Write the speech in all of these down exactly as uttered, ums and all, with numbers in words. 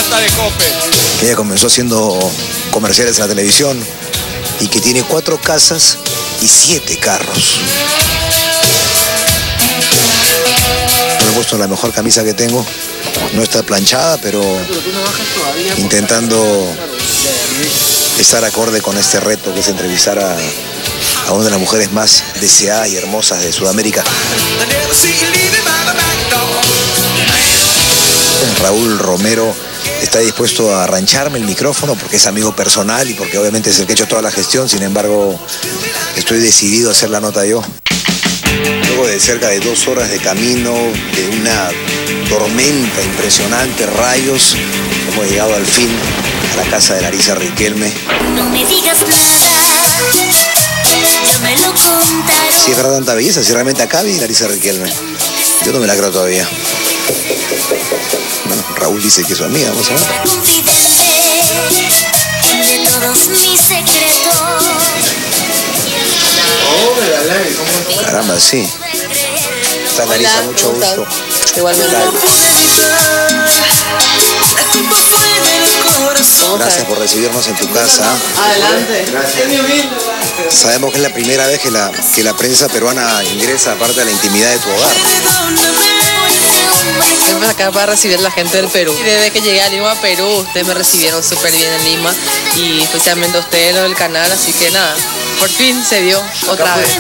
Plata de Coppel. Que ella comenzó haciendo comerciales en la televisión y que tiene cuatro casas y siete carros. Me he puesto la mejor camisa que tengo. No está planchada, pero intentando estar acorde con este reto que es entrevistar a, a una de las mujeres más deseadas y hermosas de Sudamérica. Raúl Romero está dispuesto a arrancharme el micrófono porque es amigo personal y porque obviamente es el que ha hecho toda la gestión. Sin embargo, estoy decidido a hacer la nota yo. Luego de cerca de dos horas de camino, de una tormenta impresionante, rayos, hemos llegado al fin a la casa de Larisa Riquelme. No me digas nada, ya me lo contaron. Si es verdad tanta belleza, si realmente acá vi Larisa Riquelme. Yo no me la creo todavía. Bueno, Raúl dice que es su amiga, vamos a ver. De todos mis secretos. Caramba, sí. Está Larisa, mucho gusto. Igualmente. Gracias por recibirnos en tu casa. Adelante. Gracias. Sabemos que es la primera vez que la, que la prensa peruana ingresa aparte de la intimidad de tu hogar. Siempre acá para recibir a la gente del Perú. Y desde que llegué a Lima, Perú, ustedes me recibieron súper bien en Lima y especialmente ustedes, los del canal, así que nada, por fin se dio otra vez.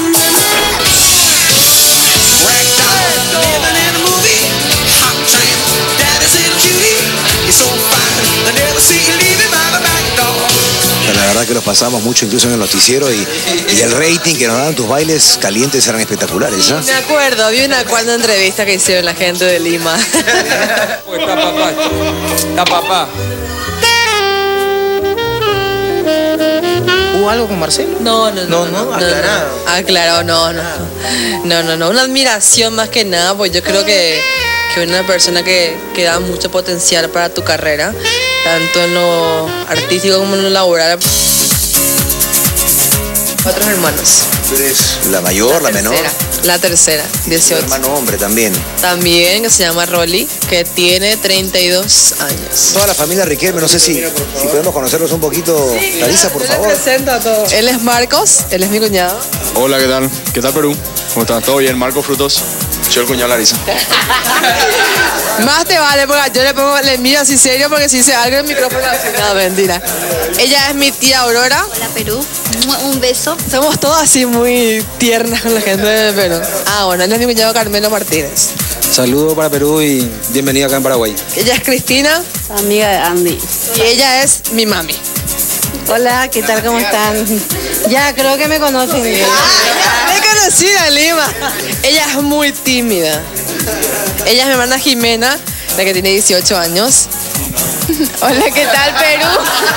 La verdad que los pasamos mucho incluso en el noticiero y, y el rating que nos daban tus bailes calientes eran espectaculares, ¿eh? Me acuerdo, había una cuarta entrevista que hicieron la gente de Lima. Está papá, está papá. ¿Hubo algo con Marcelo? No, no, no. No, no, aclarado. No, aclarado, no, no. No, no, no. Una admiración más que nada, pues yo creo que, que una persona que, que da mucho potencial para tu carrera, tanto en lo artístico como en lo laboral. Cuatro hermanos. ¿Tú eres la mayor, la, la menor? La tercera, dieciocho. Tu hermano hombre también. También, que se llama Rolly, que tiene treinta y dos años. Toda la familia Riquelme, no sé si, si podemos conocerlos un poquito. Sí, Larisa, por favor. Presento a todos. Él es Marcos, él es mi cuñado. Hola, ¿qué tal? ¿Qué tal Perú? ¿Cómo estás? ¿Todo bien? Marcos Frutos. Soy el cuñado Larisa. Más te vale, porque yo le pongo, le miro así serio, porque si dice algo en el micrófono, no, mentira. Ella es mi tía Aurora. Hola Perú, un beso. Somos todos así muy tiernas con la gente de Perú. Ah, bueno, él es mi cuñado Carmelo Martínez. Saludos para Perú y bienvenido acá en Paraguay. Ella es Cristina. Amiga de Andy. Y ella es mi mami. Hola, ¿qué tal? ¿Cómo están? Ya, creo que me conocen. Ah, me conocí en Lima. Ella es muy tímida. Ella es mi hermana Jimena, la que tiene dieciocho años. Hola, ¿qué tal, Perú?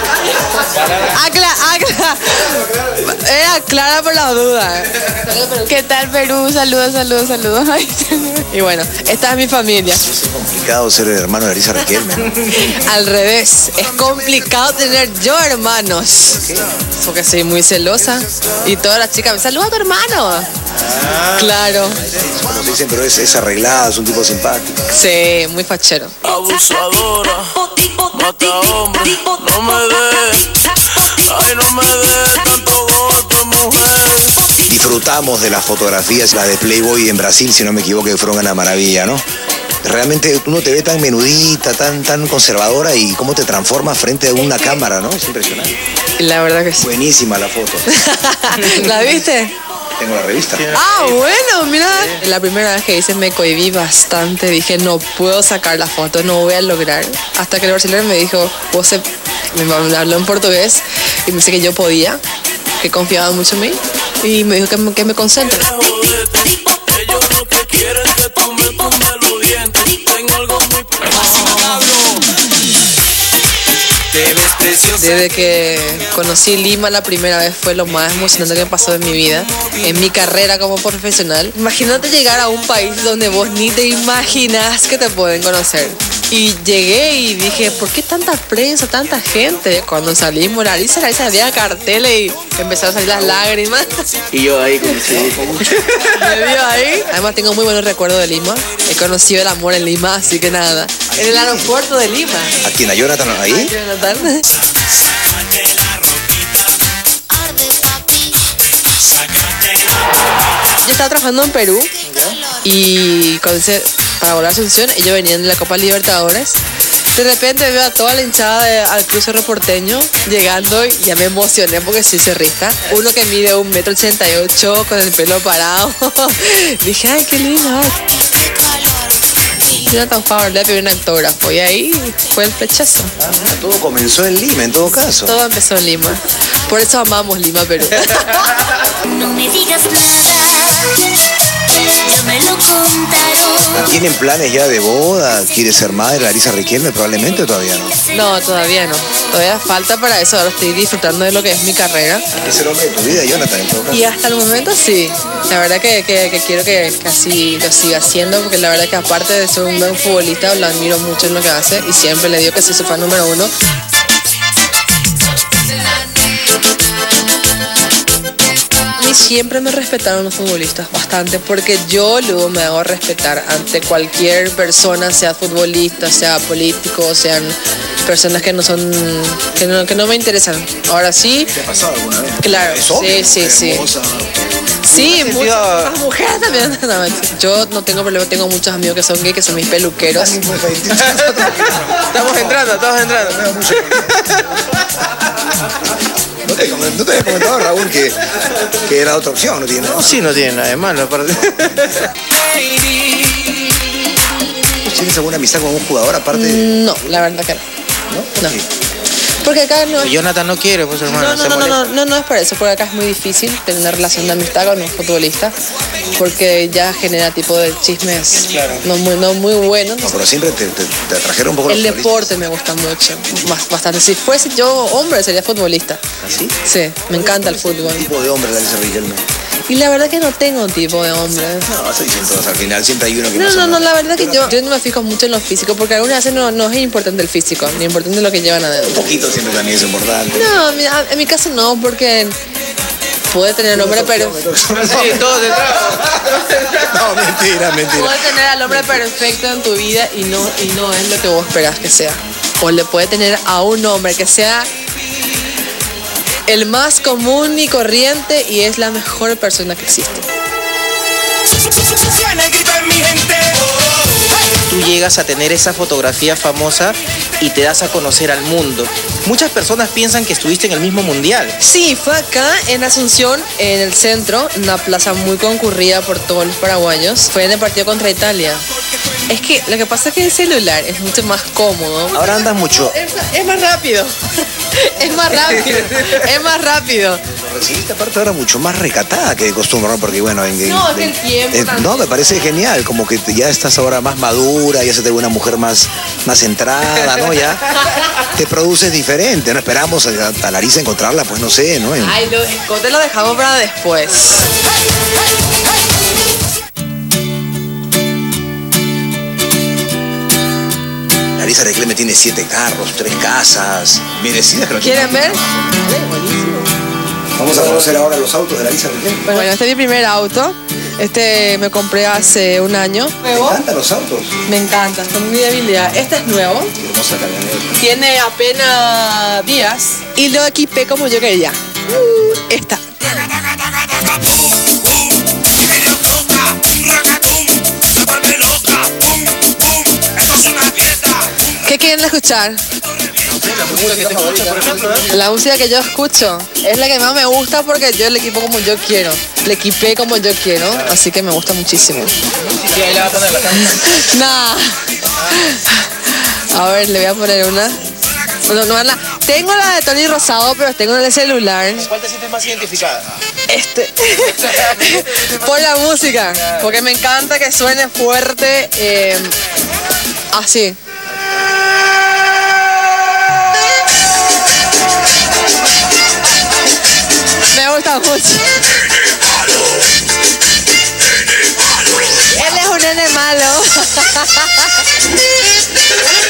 Acla, acla. Era clara por la duda. ¿Qué tal, Perú? Saludos, saludos, saludos. Y bueno, esta es mi familia. Es complicado ser el hermano de Larisa Riquelme, ¿no? Al revés, es complicado tener yo hermanos. Porque soy muy celosa. Y todas las chicas me saludan a tu hermano. Ah, claro. Como se dicen, pero es, es arreglado, es un tipo simpático. Sí, muy fachero. Abusadora, mata hombre, no me des, ay no me des tanto golpe, mujer. Disfrutamos de las fotografías, la de Playboy en Brasil, si no me equivoco, que fueron una maravilla, ¿no? Realmente uno te ve tan menudita, tan, tan conservadora y cómo te transformas frente a una cámara, ¿no? Es impresionante. La verdad que sí. Buenísima la foto. ¿La viste? Tengo la revista. Ah, bueno, mira. La primera vez que hice me cohibí bastante. Dije, no puedo sacar la foto, no voy a lograr. Hasta que el brasileño me dijo, vos se... me habló en portugués y me dice que yo podía, que confiaba mucho en mí y me dijo que me, que me concentre. Desde que conocí Lima la primera vez fue lo más emocionante que me pasó en mi vida, en mi carrera como profesional. Imagínate llegar a un país donde vos ni te imaginas que te pueden conocer. Y llegué y dije, ¿por qué tanta prensa, tanta gente? Cuando salimos, Larisa, Larisa había carteles y empezaron a salir las lágrimas. Y yo ahí como si... Me dio ahí. Además tengo muy buenos recuerdos de Lima. He conocido el amor en Lima, así que nada. En el aeropuerto de Lima. ¿A quién? ¿A Jonathan ahí? Ay, Jonathan. Yo estaba trabajando en Perú y cuando hice para volar Asunción, ellos venían de la Copa Libertadores. De repente veo a toda la hinchada de, al Club Cerro Porteño llegando y ya me emocioné porque soy cerrista. Uno que mide un metro ochenta y ocho con el pelo parado. Dije, ay, qué lindo. Jonathan Fowler le pidió un autógrafo y ahí fue el flechazo. Ah, todo comenzó en Lima, en todo caso. Todo empezó en Lima. Por eso amamos Lima, Perú. No me digas nada, ya me lo contaron. ¿Tienen planes ya de boda? ¿Quiere ser madre Larisa Riquelme? Probablemente, o todavía no. No, todavía no. Todavía falta para eso. Ahora estoy disfrutando de lo que es mi carrera. Es el hombre de tu vida, Jonathan, en todo caso. Y hasta el momento sí. La verdad que, que, que quiero que, que así lo siga haciendo, porque la verdad que aparte de ser un buen futbolista, lo admiro mucho en lo que hace y siempre le digo que soy su fan número uno. A mí siempre me respetaron los futbolistas bastante, porque yo luego me hago respetar ante cualquier persona, sea futbolista, sea político, sean personas que no son, que no, que no me interesan. Ahora sí. ¿Te ha pasado alguna vez? Claro, Es obvio, sí, sí, sí. hermosa. Sí, ¿En muchas sentido- las mujeres también. No, mentira. Yo no tengo problema, tengo muchos amigos que son gay, que son mis peluqueros. Estamos entrando, estamos entrando. ¿No te, no te había comentado, Raúl, que, que era otra opción? No tiene nada. No, sí, no tiene nada de malo. aparte. ¿Tienes alguna amistad con un jugador aparte? No, la verdad que no. ¿No? No. Porque acá no es... Jonathan no quiere, pues hermano. No, no, se no, no, molesta. no, no, no es por eso, porque acá es muy difícil tener una relación de amistad con un futbolista, porque ya genera tipo de chismes no muy, no muy buenos. No, pero siempre te, te, te atrajeron un poco El los deporte me gusta mucho, más, bastante. Si fuese yo hombre, sería futbolista. futbolistas. ¿Así? Sí, me encanta el fútbol. ¿Qué tipo de hombre Larisa Riquelme? Y la verdad que no tengo un tipo de hombre. No, se dicen todos al final, siempre hay uno que No, más o no, no, menos- la verdad que yo, yo no me fijo mucho en lo físico, porque algunas veces no, no es importante el físico, ni importante lo que llevan Un adentro. poquito siempre también es importante. No, mira, en mi caso no, porque puede tener el hombre perfecto. Sí, todos entramos. No, mentira, mentira. Puede tener al hombre perfecto en tu vida y no, y no es lo que vos esperás que sea. O le puede tener a un hombre que sea el más común y corriente y es la mejor persona que existe. Tú llegas a tener esa fotografía famosa y te das a conocer al mundo. Muchas personas piensan que estuviste en el mismo mundial. Sí, fue acá en Asunción, en el centro, una plaza muy concurrida por todos los paraguayos. Fue en el partido contra Italia. Es que lo que pasa es que el celular es mucho más cómodo. Ahora andas mucho. Es, es más rápido. Es más rápido. Es más rápido. Lo recibiste aparte ahora mucho más recatada que de costumbre, ¿no? Porque bueno, en, en- No, es que el en- tiempo en- también. no, me parece genial, como que te- ya estás ahora más madura, ya se te ve una mujer más, más centrada, ¿no? Ya te produces diferente, ¿no? Esperamos a, a Larisa encontrarla, pues no sé, ¿no? En- Ay, lo, el cote lo dejamos para después. Larisa Riquelme tiene siete carros, tres casas, merecidas que no ¿Quieren ver? Vamos a conocer ahora los autos de Larisa Riquelme. Bueno, este es mi primer auto. Este me compré hace un año. ¿Te encantan los autos? Me encanta, son mi debilidad. Este es nuevo. Qué hermosa camioneta. Tiene apenas días. Y lo equipé como yo quería. Esta. ¿Qué quieren escuchar? La música que yo escucho es la que más me gusta porque yo le equipo como yo quiero. Le equipé como yo quiero, así que me gusta muchísimo. Sí, ahí la va a poner la cámara. Nah. A ver, le voy a poner una. No, no, la- tengo la de Tony Rosado, pero tengo en el celular. ¿Cuál te sientes más identificada? Este. Por la música. Porque me encanta que suene fuerte. eh, así. Me gusta mucho. Él es un nene malo.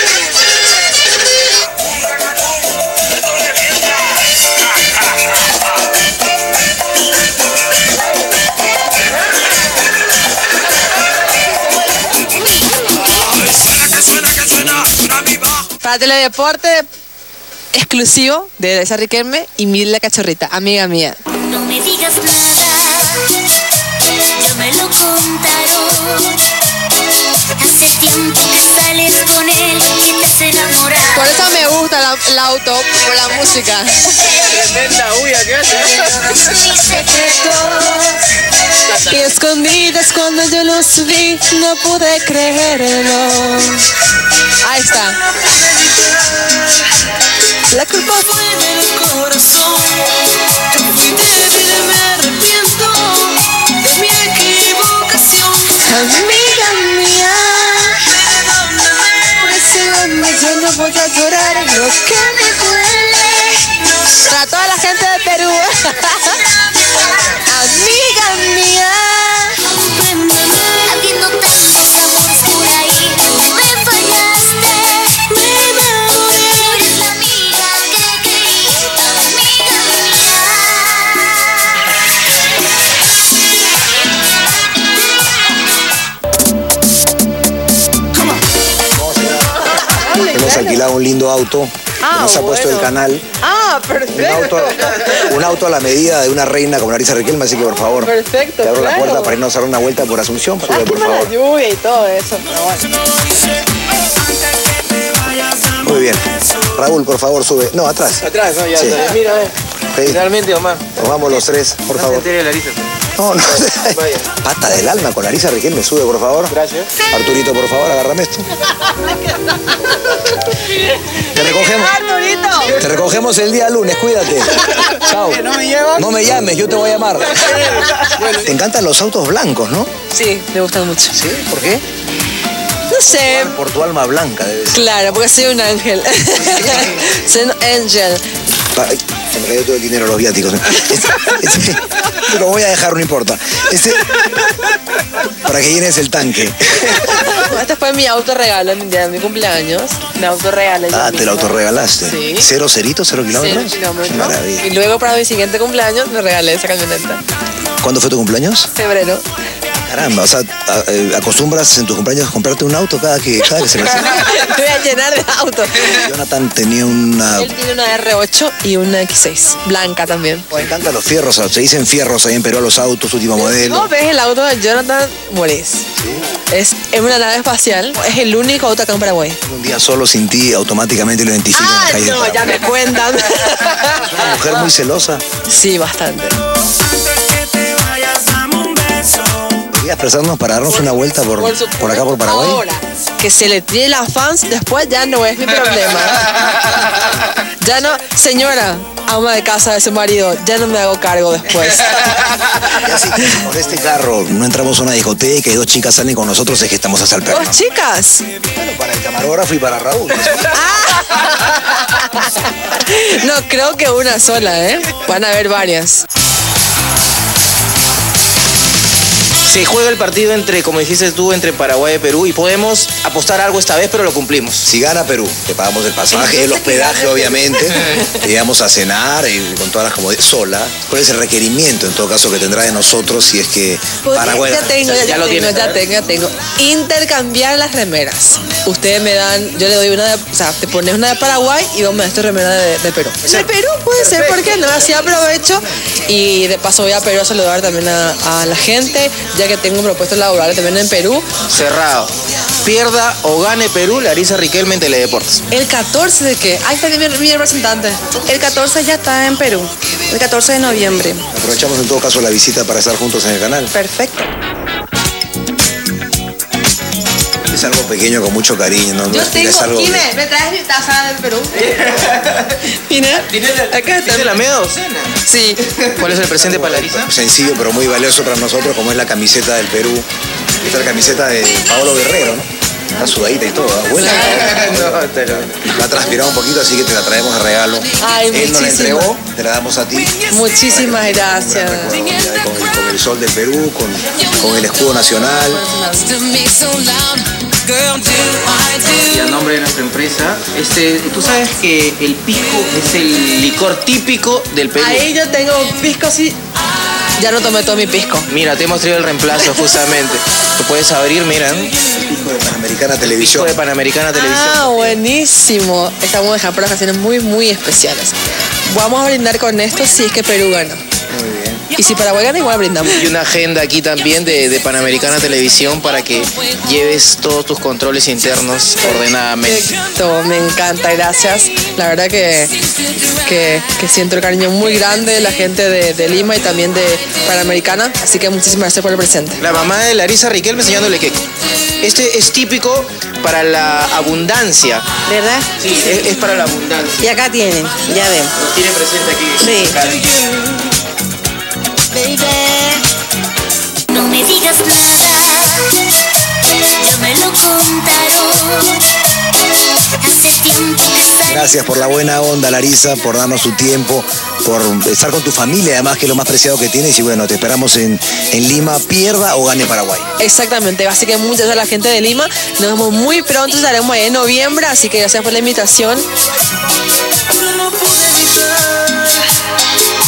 Para Teledeporte, exclusivo de Larisa Riquelme y Mil la Cachorrita, amiga mía. No me digas nada, ya me lo contaron. Hace tiempo que sales con él y te has enamorado. Por eso me gusta la, el auto, por la música. Tremenda huya que hace. Mis secretos. Y escondidas cuando yo los vi, no pude creerlo. Ahí está. La culpa Fue del corazón. Yo fui débil, me arrepiento de mi equivocación. amiga mía. Por ese hombre yo no voy a llorar lo que me duele. Para toda la gente de Perú. Amiga mía. Compréndeme, habiendo tantos amores por ahí, me fallaste, me enamoré. Eres la amiga que creí, amiga mía. Hemos alquilado un lindo auto. Ah, nos ha puesto bueno. el canal. Ah, Un perfecto. auto, un auto a la medida de una reina como Larisa Riquelme, así que por favor. Perfecto, Te abro la claro. puerta para irnos a dar una vuelta por Asunción. Sube, Aquí por para la favor. lluvia y todo eso, pero bueno. Muy bien. Raúl, por favor, sube. No, atrás. Atrás, no, ya Sí. está. Mira, eh. Ok. Realmente, Omar. Nos vamos los tres, por No se favor. entere Larisa. No, no. Vaya. Pata del alma con Larisa Riquelme, sube, por favor. Gracias. Arturito, por favor, agárrame esto. Te recogemos. Arturito. Te recogemos el día lunes, cuídate. Chao. ¿No me llevan? No me llames, yo te voy a llamar. Te encantan los autos blancos, ¿no? Sí, me gustan mucho. Sí, ¿por qué? No sé. Por tu alma blanca, debe ser. Claro, porque soy un ángel. Soy un ángel. Pa- ay, se me cayó todo el dinero los viáticos. Este, este, te lo voy a dejar, no importa. Este, para que llenes el tanque. Este fue mi auto regalo en mi día de mi cumpleaños. Mi auto regalo. yo Ah, te lo misma. autorregalaste. Sí. ¿Cero ceritos, cero kilómetros? Cero kilómetros. Maravilla. Y luego para mi siguiente cumpleaños me regalé esa camioneta. ¿Cuándo fue tu cumpleaños? Febrero. Caramba, o sea, a- eh, acostumbras en tus cumpleaños a comprarte un auto cada que, cada que se le hace. Me voy a llenar de autos. Jonathan tenía una... Él tiene una R ocho y una X seis. Blanca también. Me encantan los fierros, o sea, se dicen fierros ahí en Perú a los autos, último modelo. No ves el auto de Jonathan, morís. Es, es una nave espacial. Es el único auto acá en Paraguay. Un día solo sin ti automáticamente lo identifican en Ah, la calle de no, ya Paraguay. me cuentan. Una mujer muy celosa. Sí, bastante. ¿Podrías prestarnos para darnos una vuelta por, Por, su- por acá, por Paraguay? Ahora, que se le tire las fans, después ya no es mi problema. Ya no, señora, ama de casa de su marido, ya no me hago cargo después. Ya si con este carro no entramos a una discoteca y dos chicas salen con nosotros, es que estamos hasta el perno. Dos chicas. Bueno, para el camarógrafo y para Raúl. No, creo que una sola, ¿eh? Van a haber varias. Se juega el partido entre, como dijiste tú, entre Paraguay y Perú y podemos apostar algo esta vez, pero lo cumplimos. Si gana Perú, te pagamos el pasaje, el hospedaje, obviamente. Te llevamos a cenar y con todas las comodidades sola. ¿Cuál es el requerimiento, en todo caso, que tendrá de nosotros si es que Paraguay ya gana? tengo, ya, Ya lo tengo, tienes, ya a ver. tengo, ya tengo. Intercambiar las remeras. Ustedes me dan, yo le doy una de, o sea, te pones una de Paraguay y vos me das tu remera de, de Perú. De Perú puede ser, ¿por qué no? Así aprovecho y de paso voy a Perú a saludar también a, a la gente, ya que tengo propuestas laborales también en Perú. Cerrado. Pierda o gane Perú, Larisa Riquelme en Teledeportes. El catorce de qué? Ahí está mi, mi representante. El catorce ya está en Perú. El catorce de noviembre. Aprovechamos en todo caso la visita para estar juntos en el canal. Perfecto. Es algo pequeño con mucho cariño, ¿no? Yo Es- tengo, es algo Kine, ¿me traes mi taza de Perú? Kine, acá está. ¿Tiene la media docena? Sí. ¿Cuál es el presente para Larisa? sencillo pero muy valioso para nosotros, como es la camiseta del Perú. Esta es la camiseta de Paolo Guerrero, ¿no? Está sudadita y todo, ¿eh? Buena. No, te lo- La ha transpirado un poquito, así que te la traemos de regalo. Ay, Él nos la muchísimas. entregó, te la damos a ti. Muchísimas gracias. Con el, con el sol del Perú, con, con el escudo nacional. Y a nombre de nuestra empresa, este, tú sabes que el pisco es el licor típico del Perú. Ahí yo tengo un pisco, sí. ya no tomé todo mi pisco. Mira, te hemos traído el reemplazo justamente. Lo puedes abrir, mira. Pisco de Panamericana Televisión. Pisco de Panamericana Televisión. Ah, buenísimo. Estamos dejando para ocasiones muy, muy especiales. Vamos a brindar con esto si es que Perú gana. Muy bien. Y si Paraguay gana, igual brindamos. Y una agenda aquí también de, de Panamericana Televisión para que lleves todos tus controles internos ordenadamente. Perfecto, me encanta, gracias. La verdad que, que, que siento el cariño muy grande de la gente de, de Lima y también de Panamericana, así que muchísimas gracias por el presente. La mamá de Larisa Riquelme enseñándole que este es típico para la abundancia. ¿Verdad? Sí, es, es para la abundancia. Y acá tienen, ya ven. Lo tiene presente aquí. Sí. Cali. Baby, no me digas nada, yo me lo contaron. Hace tiempo que salí. Gracias por la buena onda, Larisa, por darnos tu tiempo, por estar con tu familia, además, que es lo más preciado que tienes. Y bueno, te esperamos en, en Lima, pierda o gane Paraguay. Exactamente, así que muchas gracias a la gente de Lima. Nos vemos muy pronto, estaremos ahí en noviembre, así que gracias por la invitación. Yo no pude evitar